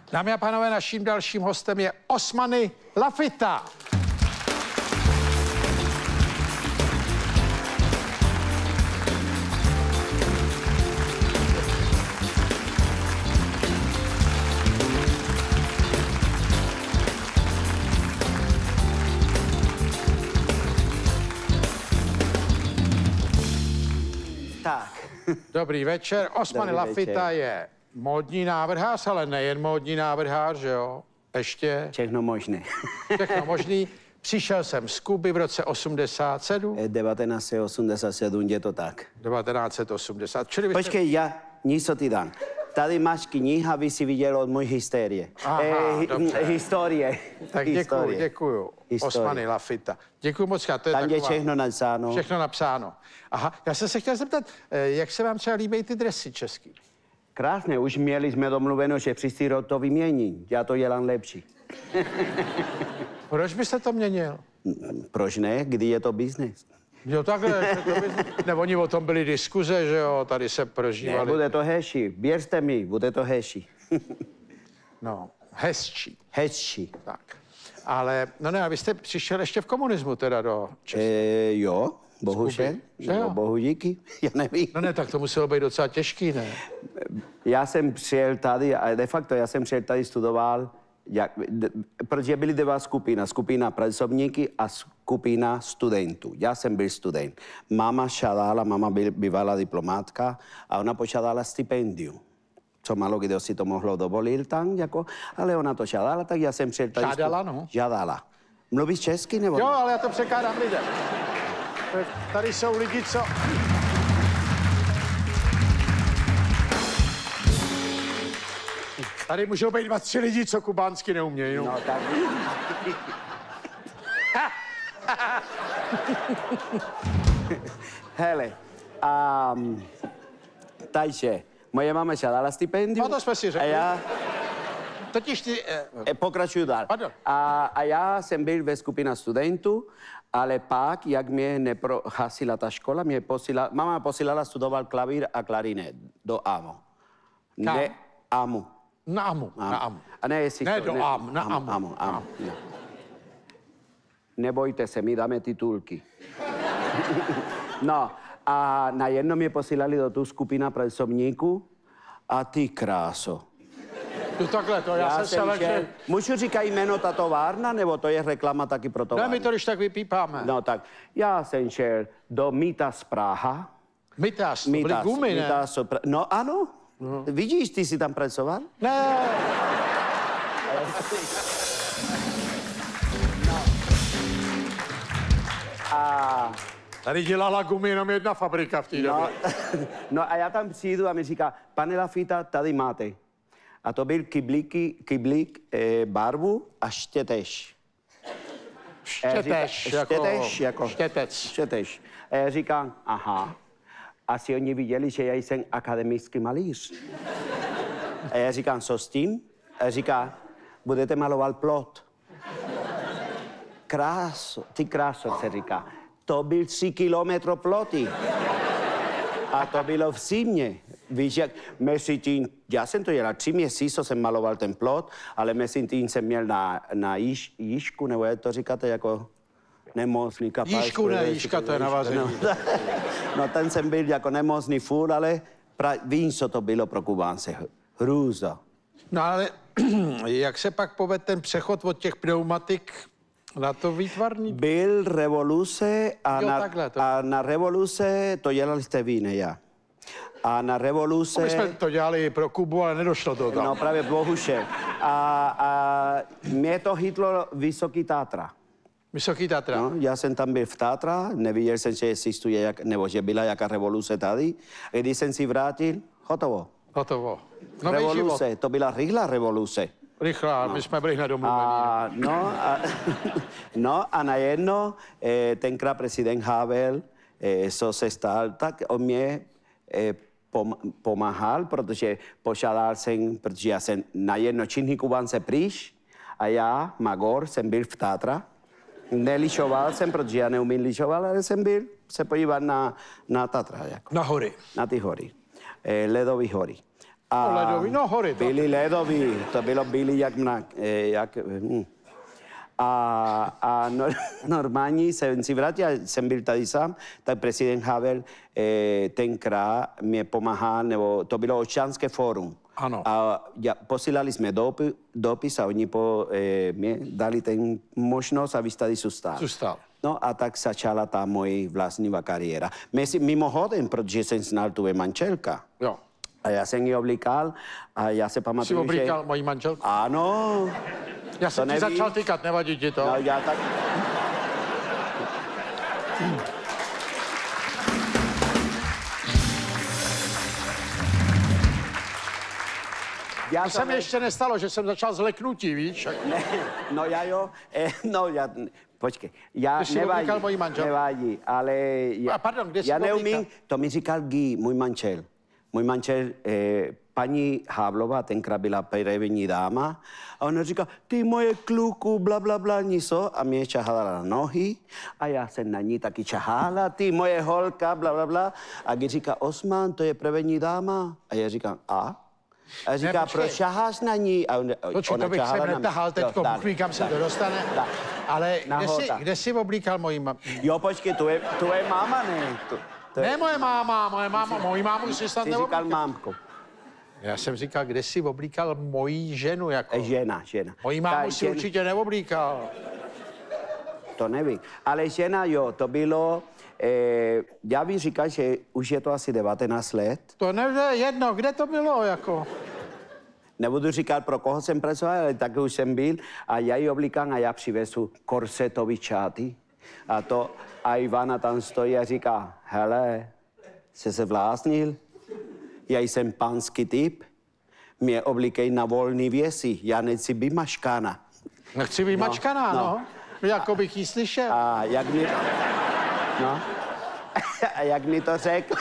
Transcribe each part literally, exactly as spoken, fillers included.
Dámy a pánové, naším dalším hostem je Osmany Lafita. Tak. Dobrý večer. Osmany Dobrý Lafita večer. je módní návrhář, ale nejen módní návrhář, že jo? Ještě. Všechno možné. Všechno možný. Přišel jsem z Kuby v roce osmdesát sedm. devatenáct set osmdesát sedm, je to tak. devatenáct set osmdesát. Čili vy jste... Počkej, já něco ti dám. Tady máš kniha, aby si viděl od mojí hysterie. Aha, eh, dobře. Historie. Tak děkuju, Historie. děkuju. Historie. Osmany Lafita. Děkuju moc, to je Tam je taková... všechno napsáno. Všechno napsáno. Aha, já jsem se chtěl zeptat, eh, jak se vám třeba líbí ty dresy český? Krásně, už měli jsme domluveno, že příští rok to vymění. Já to dělám lepší. Proč byste to měnil? Proč ne? Kdy je to biznes? Jo, takhle. To by... Nebo oni o tom byly diskuze, že jo, tady se Ne, prožívali. bude to hezčí. Věřte mi, bude to hezčí. No, hezčí. Hezčí. Tak. Ale, no ne, a vy jste přišel ještě v komunismu teda do Česka. E, jo, bohužel. Že jo? No, bohu díky, já nevím. No ne, tak to muselo být docela těžký, ne? Já jsem přijel tady, a de facto já jsem přijel tady studoval, jak, de, protože byly dva skupina, skupina pracovníky a skupina studentů. Já jsem byl student. Máma žádala, máma byl, bývala diplomátka a ona požádala stipendium. Co málo kdo si to mohlo dovolit tam, jako, ale ona to žádala, tak já jsem přijel tady. Žádala, no? Žádala. Mluvíš česky nebo? Jo, ale já to překládám lidem. Tady jsou lidi, co... Tady můžou být dva, tři lidi, co kubánsky neumějí. No. No, tak... Hele, um, takže moje máma žádala stipendium. No to jsme si řekli. A já Totiž ty... Eh, eh, pokračuju dál. Pardon. A, a já jsem byl ve skupině studentů, ale pak, jak mě neprohasila ta škola, mě posílala, máma posílala studovat klavír a klarinet do AMU. Kam? Ne, AMU. na AMU, na AMU. A ne, jestli Ne to- do AMU, na AMU. AMU, AMU, AMU. No. Nebojte se, my dáme titulky. No, a najednou mě posílali do tu skupina pracovníků a ty kráso. Tu takhle, to já, já jsem se šel- lekl... Můžu říkat jméno ta továrna, nebo to je reklama taky pro Ne, továrnu? my to když tak vypípáme. No tak, já jsem šel do Mitas Praha. Mytas, to byly Mitas, gumy, ne? Mitas, Pra- no ano, no. Vidíš, ty jsi tam pracoval? Ne, A... tady dělala gumy jenom jedna fabrika v té No, době. no a já tam přijdu a mi říká, pane Lafita, tady máte. A to byl kyblíky, kyblík, eh, barvu a štěteš. Štěteš, říká- jako... štěteš, jako- Štětec. Štěteš. A já říkám, aha, asi oni viděli, že já jsem akademický malíř. A já říkám, co s tím? A říká, budete malovat plot. Kráso, ty kráso, se říká. To byl tři kilometry ploty. A to bylo v zimě. Víš, jak mezi tím, já jsem to dělal tři měsíce, jsem maloval ten plot, ale mezi tím jsem měl na, na jíž, jížku, nebo jak to říkáte, jako nemocný kapal. Jížku, ne, jížka, to je navazení. No, no, ten jsem byl jako nemocný furt, ale pra, víš, co to bylo pro Kubánce. Hrůza. No ale jak se pak povedl ten přechod od těch pneumatik na to výtvarný? Byl revoluce a, Jo, na, takhle to. a na revoluce, to dělali jste vy, ne já. A na revoluce... My jsme to dělali pro Kubu, ale nedošlo to tam. No právě bohužel. A, a mě to chytlo Vysoký Tátra. Vysoký Tatra. No, já jsem tam byl v Tátra, neviděl jsem, že existuje, jak, nebo že byla jaká revoluce tady. A když jsem si vrátil, hotovo. Hotovo. Nový revoluce, život. to byla rychlá revoluce. Rychlá, no. My jsme byli nedomluvení. A, no, a, no a najednou eh, tenkrát prezident Havel, eh, co se stal, tak on mě eh, pom, pomáhal, protože požádal jsem, protože já jsem najednou činný Kubánce přiš a já, Magor, jsem byl v Tátra. Nelišoval jsem, protože já neumím lišovat, ale jsem byl se podívat na, na Tatra. Jako. Na hory. Na ty hory. Eh, ledové hory. No, ledový, no hory. To. Byly ledový, to bylo bílý jak mrak. Eh, jak, hm. A, a no, normálně jsem si vrátil, jsem byl tady sám, tak prezident Havel eh, tenkrát mě pomáhal, nebo to bylo občanské fórum. Ano. A ja, posílali jsme dopi, dopis a oni po, eh, mě dali ten možnost, aby tady zůstal. Zůstal. No a tak začala ta moje vlastní kariéra. Mezi, mimochodem, protože jsem znal tvoje manželka. Jo. A já jsem ji oblíkal a já se Jsi pamatuju, že... oblíkal moji manželku? Ano. Já jsem To ti neví. začal tykat, nevadí ti to? No, já tak... Já To se mi ještě nestalo, že jsem začal zleknutí, víš? Ne, no já jo, eh, no já, počkej, já Ty jsi nevadí, oblíkal moji manželku. nevadí, ale já, A pardon, kde jsi já oblíkal? neumím, to mi říkal Guy, můj manžel. Můj manžel, eh, paní Havlová, tenkrát byla první dáma, a ona říká, ty moje kluku, bla, bla, bla, něco, a mě čahala na nohy, a já jsem na ní taky čahala, ty moje holka, bla, bla, bla, a Guy říká, Osman, to je první dáma, a já říkám, a? A říká, počkej. proč čaháš na ní? A on, Počkej, ona to bych čahala se na mě. netahal teďko, Jo, tak, Bůh ví, kam se tak, to dostane. tak. Ale kde jsi, Nahota. kde jsi oblíkal moji ma... Jo, počkej, to je, to je máma, ne? To, to Ne je, moje máma, moje máma, moji mámu si snad ty říkal neoblíkal. mámko. Já jsem říkal, kde jsi oblíkal moji ženu, jako. E, žena, žena. Moji Ta mámu si žena- určitě neoblíkal. To nevím. Ale žena, jo, to bylo, eh, já bych říkal, že už je to asi devatenáct let. To nevím, jedno, kde to bylo, jako. Nebudu říkat, pro koho jsem pracoval, ale tak už jsem byl. A já ji oblíkám a já přivezu korsetový čáty. A to, a Ivana tam stojí a říká, hele, jsi se vláznil? Já jsem pánský typ. Mě oblíkej na volný věci, já nechci být maškána. Nechci být No, mačkaná, no. no. Jako bych jí slyšel. A jak mi... No. A jak mi to řekl?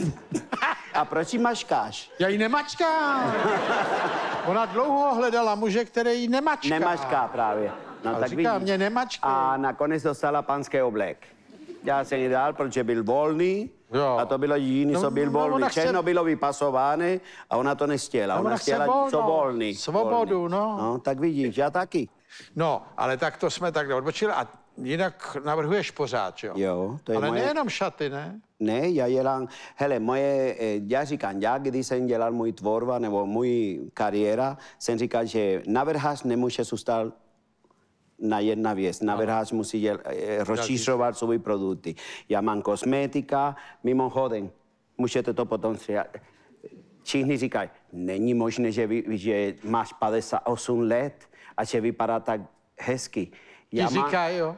A proč jí maškáš? Já ji nemačkám. Ona dlouho hledala muže, který ji nemačká. Nemašká právě. No, Ale tak říká, vidíš. mě nemačkej. A nakonec dostala pánský oblek. Já jsem ji dal, protože byl volný. Jo. A to bylo jiný, No, co byl no, volný. ona chce- Všechno bylo vypasované a ona to nechtěla. Ona Ona chce chtěla volno. co volný. Svobodu, volný. no. No, tak vidíš, já taky. No, ale tak to jsme takhle odbočili a jinak navrhuješ pořád, jo? Jo, to je Ale moje... nejenom šaty, ne? Ne, já dělám, hele, moje, eh, já říkám, já když jsem dělal můj tvorba nebo můj kariéra, jsem říkal, že navrhář nemůže zůstat na jedna věc. Navrhář musí děl, eh, rozšířovat své produkty. Já mám kosmetika, mimochodem, můžete to potom stříhat. Všichni říkají, není možné, že, vy, že máš padesát osm let a že vypadá tak hezky. Ti Já mám- říká, jo?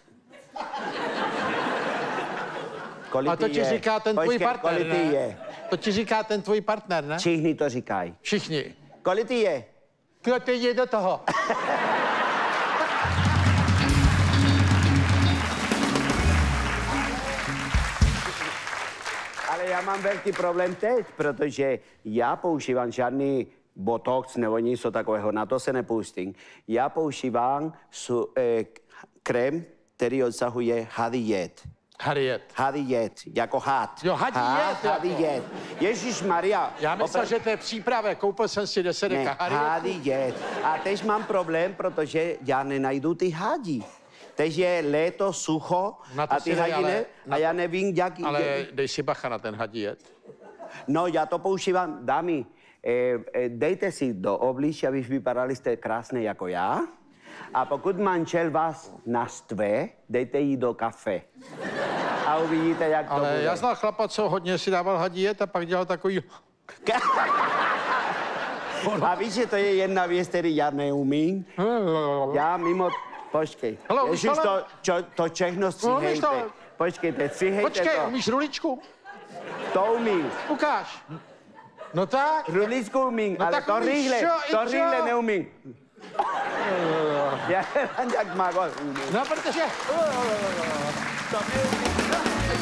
Kolik A to ty ti je? říká ten tvůj Počkej, partner, kolik ty ne? je? To ti říká ten tvůj partner, ne? Všichni to říkají. Všichni. Kolik ty je? Kdo ty jde do toho? Ale já mám velký problém teď, protože já používám žádný botox nebo něco takového, na to se nepustím. Já používám su, eh, krém, který obsahuje hadí jed. Harriet. Hadí jed, jako had. Jo, hadí jed, Hadí jako. jed. Ježíš Maria. Já myslel, že to je přípravek. Koupil jsem si deset Ne, deka Harriet. hadí jed. A teď mám problém, protože já nenajdu ty hadí. Teď je léto, sucho Na to a si ty dej, hadí ale- ne, a já nevím, jak... Ale dej si bacha na ten hadí jed. No, já to používám, dámy, eh, eh, dejte si do obličí, abyste vypadali jste krásné jako já. A pokud manžel vás naštve, dejte jí do kafe. A uvidíte, jak to Ale bude. já znal chlapa, co hodně si dával hadí jed a pak dělal takový... A víš, že to je jedna věc, který já neumím. Já mimo... Počkej. Hele, umíš Ježiš, to, tohle? čo, to všechno umíš stříhejte. tohle? Počkejte, stříhejte Počkej, to. umíš ruličku? To umím. Ukáž. No tak. Ruličku umím, No ale tak to umíš rýhle, čo, i to čo? rýhle neumím. Já jak mago umím. No, protože... To neumím.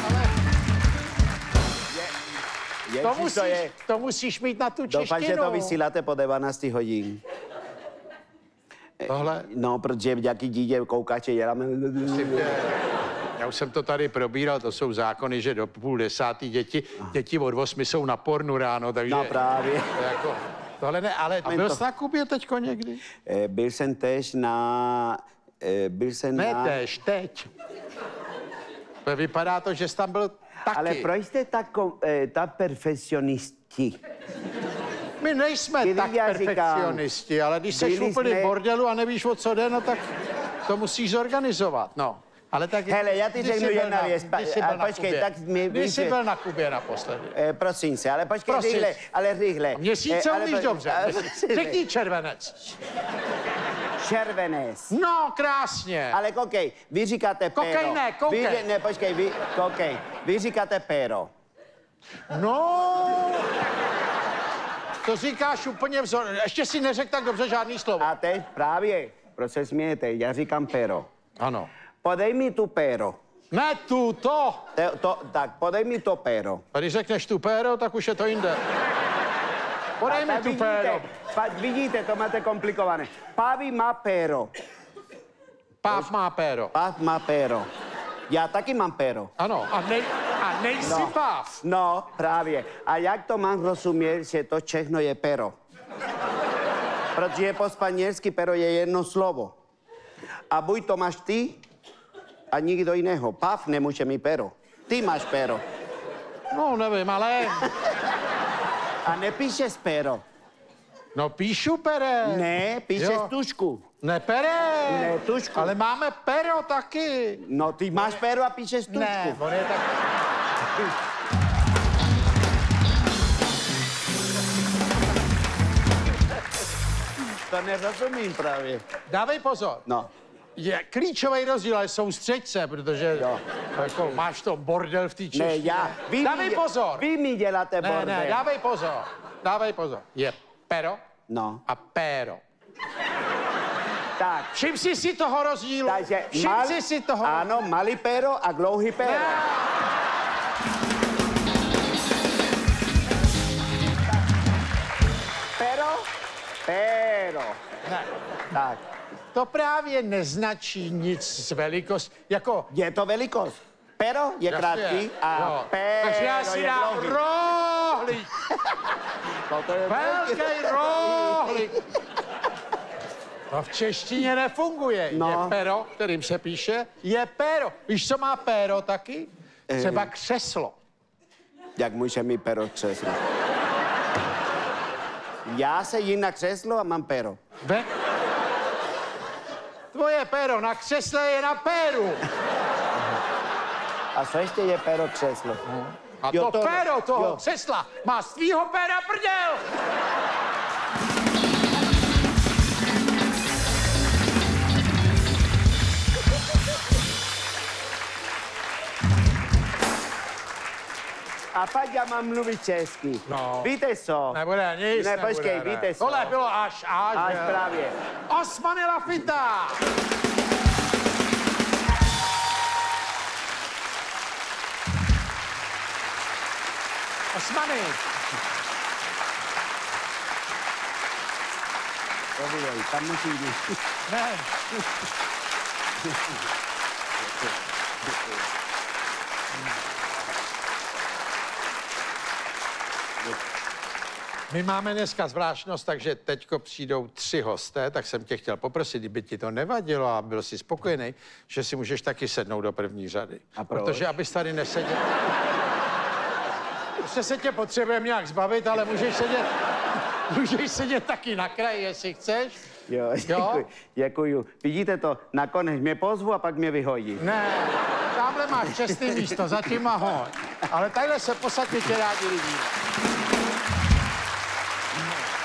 Je, To Ježiš, musíš, to je... to musíš mít na tu Doufám, že češtinu. to vysíláte po dvanácti hodin. Tohle... No, protože jaký dítě koukáče děláme... Já už jsem to tady probíral, to jsou zákony, že do půl desátý děti, děti od osmi jsou na pornu ráno, takže... No právě. To jako, tohle ne, ale byl to... jsi na Kubě teďko někdy? Eh, byl jsem tež na... Eh, byl jsem Ne na... tež, teď. To vypadá to, že jsi tam byl taky. Ale proč jste tak, eh, tak perfekcionisti? My nejsme Když tak já perfekcionisti, říkám, ale když jsi byli úplně jsme- v bordelu a nevíš, o co jde, no tak to musíš zorganizovat, no. Ale tak... Hele, já ti kdy řeknu jsi byl jedna na- věc, kdy jsi a byl na počkej, Kubě? tak mi Kdy víš, jsi že- byl na Kubě naposledy? Eh, prosím se, ale počkej, Prosím. rychle, ale rychle. Měsíce Eh, ale umíš po- dobře. ale- Řekni červenec. Červenec. No, krásně. Ale koukej, vy říkáte Koukej, péro. ne, koukej. Vy, ne, počkej, vy, koukej, vy říkáte péro. No, to říkáš úplně vzor. Ještě si neřekl tak dobře žádný slovo. A teď právě, proč se smějete, já říkám péro. Ano. Podej mi tu péro. Ne tu, to. Te, to, tak, podej mi to péro. A když řekneš tu péro, tak už je to jinde. Podej mi Tak tu péro. pa, vidíte, to máte komplikované. Pavi má péro. Páv má péro. Pav má péro. Já taky mám péro. Ano, a, nej, a nejsi No. páv. No, právě. A jak to mám rozumět, že to všechno je péro? Protože po španělsky péro je jedno slovo. A buď to máš ty, a nikdo jiného. Pav nemůže mít péro. Ty máš péro. No, nevím, ale... A nepíšeš péro. No, píšu pere. Ne, píšeš Jo. tušku. Ne, pere. Ne, tušku. Ale máme pero taky. No, ty máš péro a píšeš tušku. Ne, on je tak... To nerozumím právě. Dávej pozor. No. Je klíčový rozdíl, ale soustřeď se, protože Jo. jako, máš to bordel v té češtině. Ne, já. Vy Dávej mi, pozor. Vy mi děláte Ne, bordel. ne, dávej pozor. Dávej pozor. Je pero No. a péro. Tak. Všim si si toho rozdílu. Takže Všim si si toho. Ano, malý péro a dlouhý péro. Ne. Péro? Péro. Ne. Tak. To právě neznačí nic z velikost, jako... Je to velikost. Péro je krátký a Jo. péro Takže já si je dám dlouhý. rohlík. No to je Velký rohlík. To v češtině nefunguje. No. Je pero, kterým se píše, je pero. Víš, co má pero taky? Třeba křeslo. Jak může mít péro křeslo? Já se jím na křeslo a mám péro. Ve? Tvoje pero na křesle je na péru. A co ještě je péro křeslo? A Jo, to, to- péro toho jo. křesla má z tvýho péra prdel. A pak já mám mluvit česky. No. Víte co? Nebude nic, Ne, nebude, počkej, ne. víte co? Tohle bylo až, až. Až ne. právě. Osmany Lafita. Osmany. Povídej, tam musí jít. Ne. My máme dneska zvláštnost, takže teďko přijdou tři hosté, tak jsem tě chtěl poprosit, kdyby ti to nevadilo a byl jsi spokojený, že si můžeš taky sednout do první řady. A proč? Protože abys tady neseděl. Prostě se tě potřebujeme nějak zbavit, ale můžeš sedět, můžeš sedět taky na kraji, jestli chceš. Jo, děkuji, děkuji. Vidíte to, nakonec mě pozvu a pak mě vyhodí. Ne, tamhle máš čestný místo, zatím ahoj. Ale takhle se posadně tě rádi lidi.